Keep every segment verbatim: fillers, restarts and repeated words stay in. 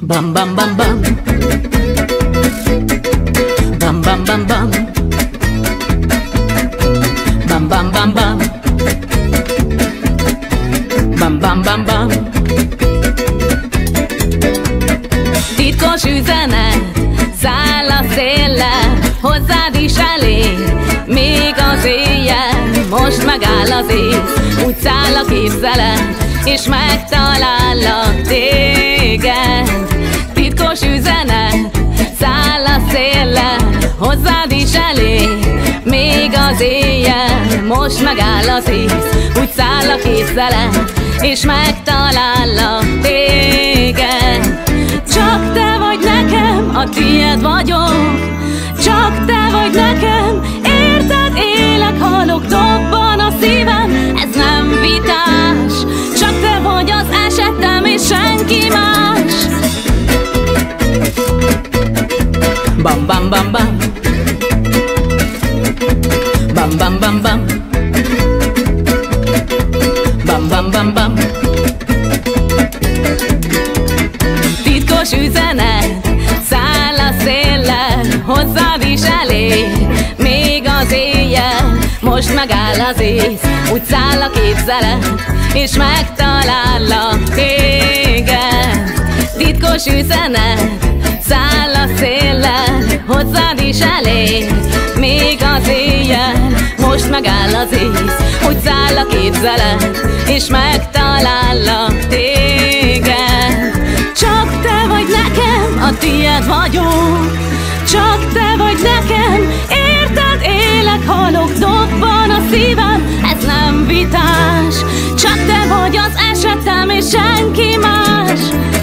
Bam bam bam bam. Bam bam bam bam. Bam bam bam bam. Bam bam bam bam. Titkos üzenet száll a széllel, hozzád is elér még az éjjel. Most megáll az ész, úgy száll a képzelet, és megtalállak téged. Titkos üzenet száll a széllel, hozzád is elér még az éjjel. Most megáll az ész, úgy száll a képzelet, és megtalállak téged. Csak te vagy nekem, a tiéd vagyok, csak te vagy nekem, érted élek, halok, dobban a szívem, ez nem vitás. Csak te vagy az esetem, és senki más. Bam bam bam bam. Bam bam bam bam. Bam bam bam bam. Titkos üzenet száll a széllel, hozzád is elér még az éjjel. Most megáll az ész, úgy száll a képzelet, és megtalállak téged. Titkos üzenet száll a széllel, hozzád is elér még az éjjel. Most megáll az ész, úgy száll a képzelet, és megtalállak téged. Csak te vagy nekem, a tiéd vagyok, csak te vagy nekem, érted élek, halok, dobban a szívem, ez nem vitás. Csak te vagy az esetem, és senki más.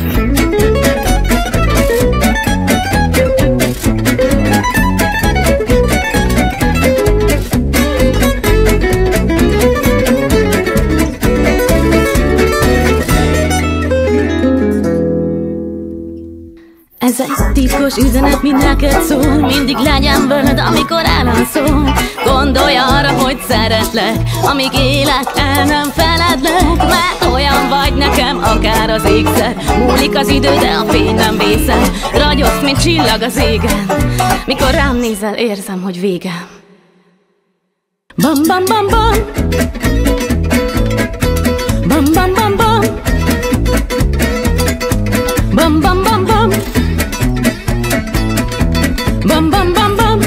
Ez egy titkos üzenet, mind neked szól, mindig legyen veled, amikor elalszol. Gondolj arra, hogy szeretlek, amíg élek, el nem feledlek. Mert olyan vagy nekem, akár az égszer. Múlik az idő, de a fény nem vészel. Ragyogsz, mint csillag az égen. Mikor rám nézel, érzem, hogy vége. Bam bam bam bam. Bam bam bam bam. Bam bam bam bam. Bam bam bam bam.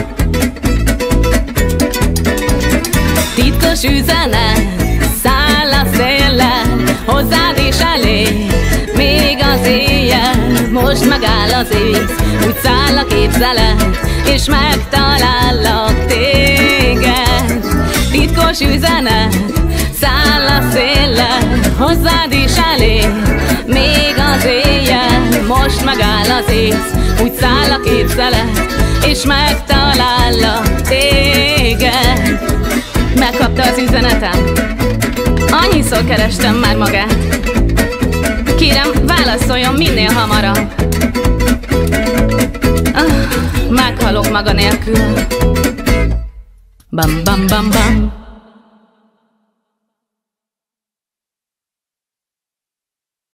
Titkos üzenet száll a széllel, hozzád is elér még az éjjel. Most megáll az ész, úgy száll a képzelet, és megtalállak téged. Titkos üzenet száll a széllel, hozzád is elér még az éjjel. Most megáll az ész, úgy száll a képzelet, és megtalállak téged. Megkapta az üzenetem? Annyiszor kerestem már magát. Kérem, válaszoljon minél hamarabb. ah, Meghalok maga nélkül. Bam bam bam bam.